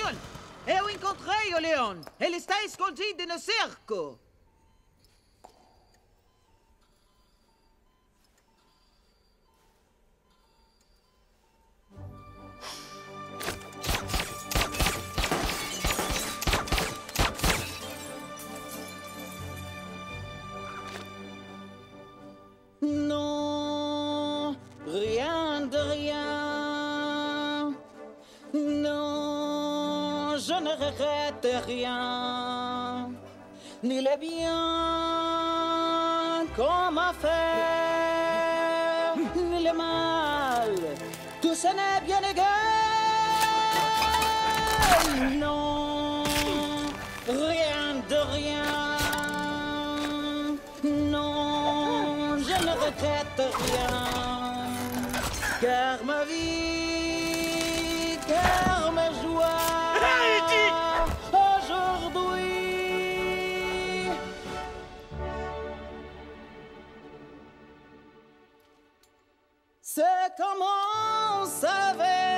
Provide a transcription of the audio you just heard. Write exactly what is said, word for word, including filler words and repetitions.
Attenzione! Eu encontrei o leão. Ele está escondido no cerco. Non, rien de rien. Non, je ne regrette rien. Ni le bien qu'on m'a fait, ni le mal. Tout ce n'est bien égal. Non, rien de rien. Non, je ne regrette rien. Car ma vie, car ma joie, aujourd'hui, c'est comme on savait.